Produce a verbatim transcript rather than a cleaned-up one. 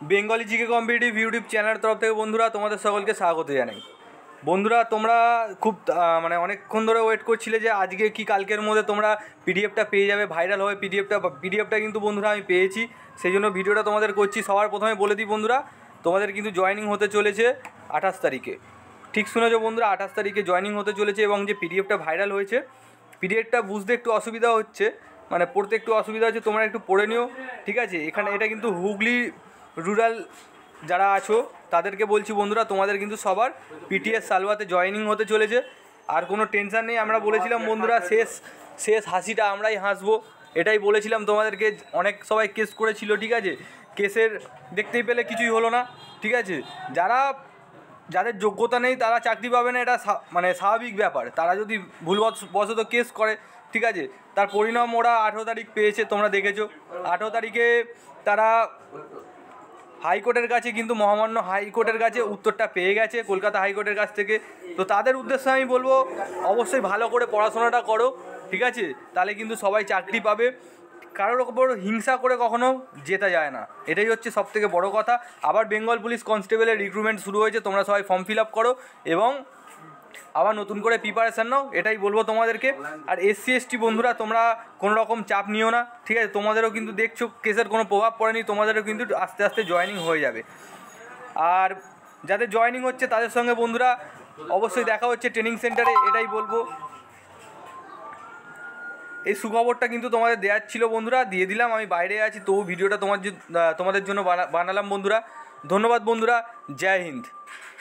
Bengali GK competitive YouTube চ্যানেলের তরফ থেকে বন্ধুরা তোমাদের সকলকে স্বাগত জানাই। বন্ধুরা তোমরা খুব মানে অনেকক্ষণ ধরে ওয়েট করছিলে যে আজকে কি কালকের মধ্যে তোমরা পিডিএফটা পেয়ে যাবে, ভাইরাল হবে পিডিএফটা। পিডিএফটা কিন্তু বন্ধুরা আমি পেয়েছি, সেই জন্য ভিডিওটা তোমাদের করছি। সবার প্রথমে বলে দিই বন্ধুরা, তোমাদের কিন্তু জয়েনিং হতে চলেছে আঠাশ তারিখে। ঠিক শুনেছো বন্ধুরা, আঠাশ তারিখে জয়েনিং হতে চলেছে এবং যে পিডিএফটা ভাইরাল হয়েছে, পিডিএফটা বুঝতে একটু অসুবিধা হচ্ছে, মানে পড়তে একটু অসুবিধা হচ্ছে, তোমরা একটু পড়ে নিও, ঠিক আছে। এখানে এটা কিন্তু হুগলি রুরাল যারা আছো তাদেরকে বলছি বন্ধুরা, তোমাদের কিন্তু সবার পিটিএস সালভাতে জয়েনিং হতে চলেছে। আর কোনো টেনশান নেই, আমরা বলেছিলাম বন্ধুরা শেষ শেষ হাসিটা আমরাই হাসবো, এটাই বলেছিলাম তোমাদেরকে। অনেক সবাই কেস করেছিল, ঠিক আছে, কেসের দেখতেই পেলে কিছুই হলো না, ঠিক আছে। যারা যাদের যোগ্যতা নেই তারা চাকরি পাবে না, এটা মানে স্বাভাবিক ব্যাপার। তারা যদি ভুলবশত কেস করে, ঠিক আছে, তার পরিণাম ওরা আঠেরো তারিখ পেয়েছে, তোমরা দেখেছো। আঠেরো তারিখে তারা হাইকোর্টের কাছে কিন্তু মহামান্য হাইকোর্টের কাছে উত্তরটা পেয়ে গেছে, কলকাতা হাইকোর্টের কাছ থেকে। তো তাদের উদ্দেশ্যে আমি বলবো অবশ্যই ভালো করে পড়াশোনাটা করো, ঠিক আছে, তাহলে কিন্তু সবাই চাকরি পাবে। কারোর ওপর হিংসা করে কখনো জেতা যায় না, এটাই হচ্ছে সবথেকে বড় কথা। আবার বেঙ্গল পুলিশ কনস্টেবলের রিক্রুটমেন্ট শুরু হয়েছে, তোমরা সবাই ফর্ম ফিল আপ করো এবং আবার নতুন করে প্রিপারেশান নাও, এটাই বলবো তোমাদেরকে। আর এসসি এসটি বন্ধুরা তোমরা কোনো রকম চাপ নিও না, ঠিক আছে। তোমাদেরও কিন্তু দেখছো কেসের কোনো প্রভাব পড়েনি, তোমাদেরও কিন্তু আস্তে আস্তে জয়েনিং হয়ে যাবে। আর যাদের জয়েনিং হচ্ছে তাদের সঙ্গে বন্ধুরা অবশ্যই দেখা হচ্ছে ট্রেনিং সেন্টারে, এটাই বলবো। এই সুখবরটা কিন্তু তোমাদের দেওয়ার ছিল বন্ধুরা, দিয়ে দিলাম। আমি বাইরে আছি, তবু ভিডিওটা তোমার তোমাদের জন্য বানালাম বন্ধুরা। ধন্যবাদ বন্ধুরা, জয় হিন্দ।